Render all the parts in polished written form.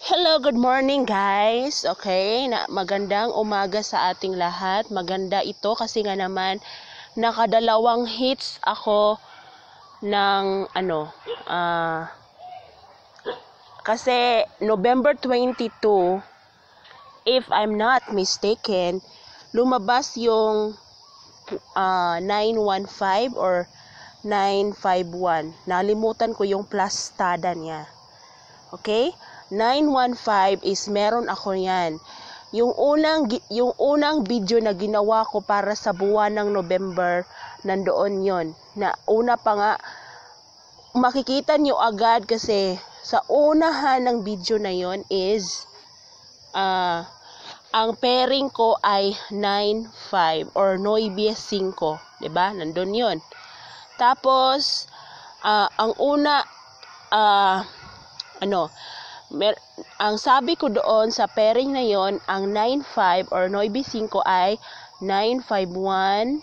Hello, good morning guys. Okay, magandang umaga sa ating lahat. Maganda ito kasi nga naman nakadalawang hits ako ng kasi November 22, if I'm not mistaken, lumabas yung 915 or 951. Nalimutan ko yung plastada niya. Okay? 915 is meron ako yan. Yung unang video na ginawa ko para sa buwan ng November, nandoon yon. Na una pa nga, makikita nyo agad kasi sa unahan ng video na yon is ang pairing ko ay 9-5 or 9-5, diba? Nandun yon. Tapos, ang una, ang sabi ko doon sa pairing na yon, ang 9-5 or 9-5 ay 951,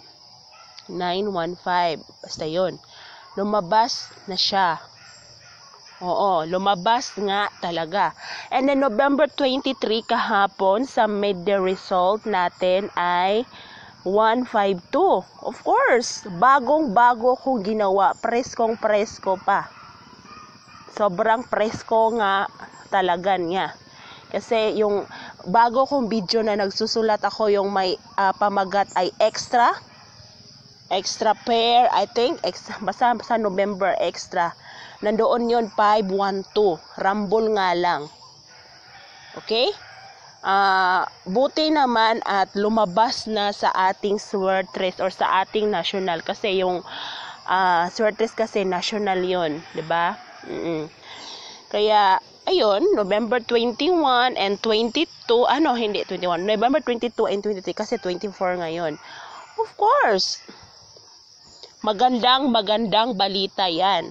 915. Basta yon. Lumabas na siya. Oo, lumabas nga talaga. And then November 23 kahapon, sa midday result natin ay 152. Of course, bagong-bago kong ginawa. Preskong-presko pa. Sobrang presko nga talaga niya. Kasi yung bago kong video na nagsusulat ako, yung may pamagat ay extra pair, I think, basta November extra. Nandoon yon 512. Rumble nga lang. Okay? Buti naman at lumabas na sa ating Swertres or sa ating national. Kasi yung Swertres kasi national yon, 'di ba? Kaya, ayun, November 21 and 22, hindi 21, November 22 and 23 kasi 24 ngayon. Of course, magandang balita yan.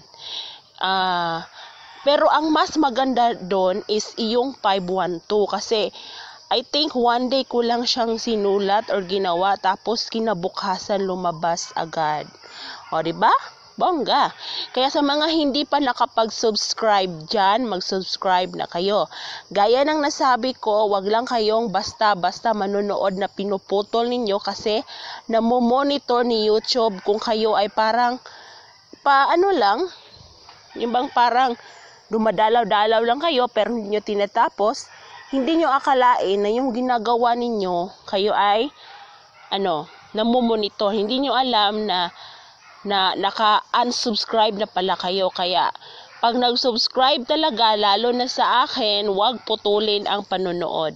Pero ang mas maganda doon is iyong 512 kasi I think one day ko lang siyang sinulat or ginawa tapos kinabukasan lumabas agad. O, diba? Bongga. Kaya sa mga hindi pa nakapag-subscribe dyan, mag-subscribe na kayo. Gaya ng nasabi ko, wag lang kayong basta-basta manonood na pinuputol ninyo kasi namomonitor ni YouTube kung kayo ay parang yung bang parang dumadalaw-dalaw lang kayo pero hindi nyo tinatapos, hindi nyo akalain na yung ginagawa ninyo, kayo ay namomonitor. Hindi nyo alam na naka-unsubscribe na pala kayo. Kaya pag nag-subscribe talaga, lalo na sa akin, wag putulin ang panonood.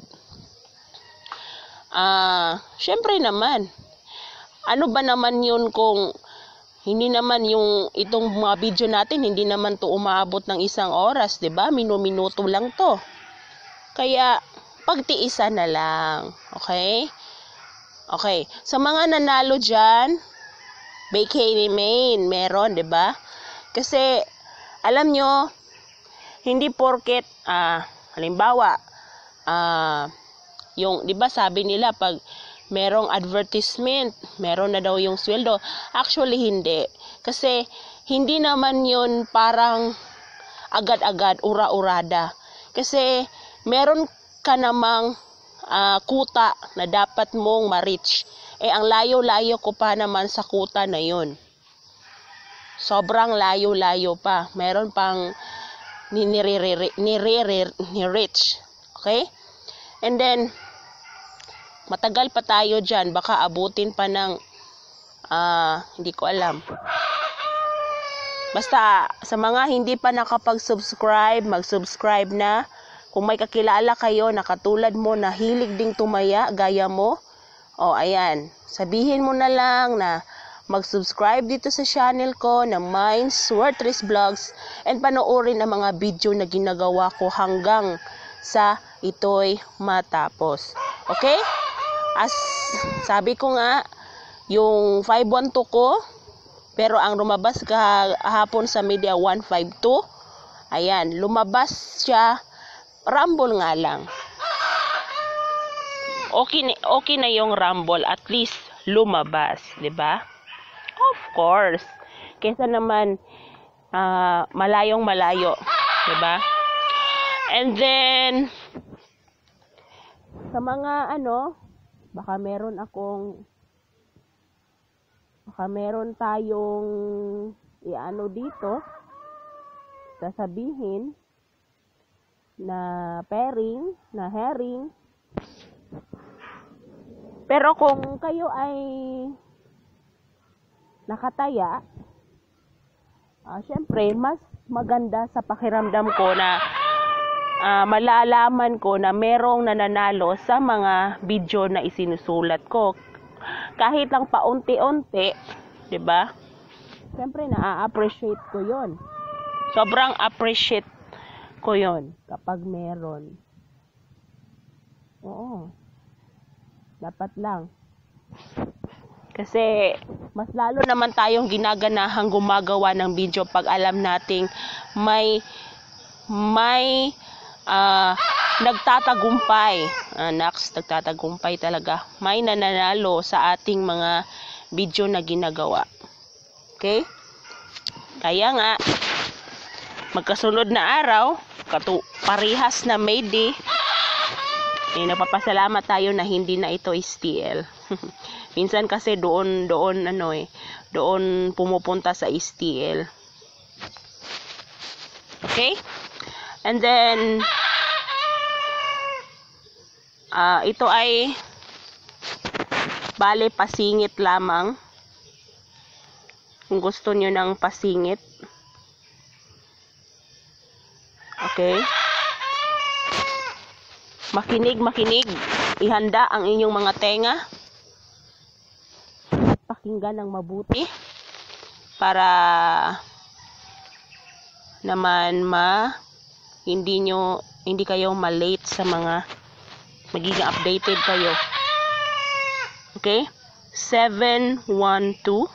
Syempre naman, ano ba naman yun kung hindi naman yung itong mga video natin, hindi naman to umaabot ng 1 oras, 'di ba? Minuto lang to. Kaya pagtiisan na lang, okay? Okay, sa mga nanalo diyan, Bikini Main, meron, 'di ba? Kasi alam nyo, hindi porket halimbawa yung 'di ba sabi nila pag merong advertisement, meron na daw yung sweldo. Actually hindi. Kasi hindi naman 'yun parang agad-agad ura-urada. Kasi meron ka namang kuta na dapat mong ma-reach. Ang layo-layo ko pa naman sa kuta na yun. Sobrang layo-layo pa. Meron pang ni-reach. Okay? And then, matagal pa tayo dyan. Baka abutin pa ng, hindi ko alam. Basta, sa mga hindi pa nakapag-subscribe, mag-subscribe na. Kung may kakilala kayo na katulad mo na hilig ding tumaya, gaya mo, ayan, sabihin mo na lang na mag-subscribe dito sa channel ko na Minds Swertres Vlogs and panoorin ang mga video na ginagawa ko hanggang sa ito'y matapos. Okay? As sabi ko nga, yung 512 ko, pero ang lumabas kahapon sa media 152, ayan, lumabas siya, rumble nga lang. Okay na yung rumble, at least lumabas, 'di ba? Of course. Kaysa naman malayong malayo, 'di ba? And then, sa mga baka meron tayong dito, sasabihin na pairing, na herring. Pero kung kayo ay nakataya, syempre, mas maganda sa pakiramdam ko na malalaman ko na merong nananalo sa mga video na isinusulat ko. Kahit lang paunti-unti, 'di ba? Siyempre na-appreciate ko 'yon. Sobrang appreciate ko 'yon kapag meron. Oo. Dapat lang. Kasi mas lalo naman tayong ginaganahang gumagawa ng video pag alam nating may nagtatagumpay. Nagtatagumpay talaga. May nananalo sa ating mga video na ginagawa. Okay? Kaya nga, magkasunod na araw, parihas na May Day, napapasalamat tayo na hindi na ito STL. Minsan kasi doon pumupunta sa STL. Okay? And then, ito ay bale pasingit lamang. Kung gusto nyo ng pasingit. Okay? Makinig. Ihanda ang inyong mga tenga. At pakinggan ng mabuti. Para naman hindi kayo ma-late sa mga magiging updated kayo. Okay? 712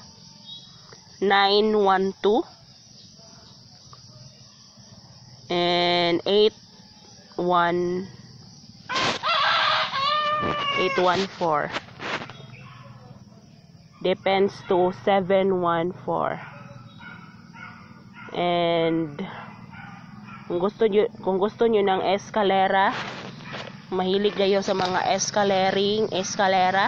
912 and 814. Depends to 714. And kung gusto nyo ng escalera, mahilig kayo sa mga escalera,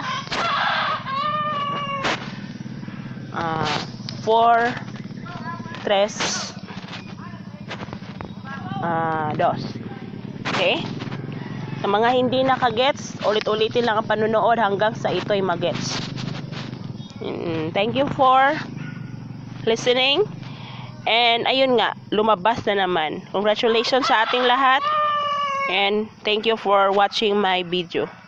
4-3-2. Okay? Sa mga hindi nakagets, ulit-ulitin lang ang panunood hanggang sa ito'y magets. Thank you for listening. And ayun nga, lumabas na naman. Congratulations sa ating lahat. And thank you for watching my video.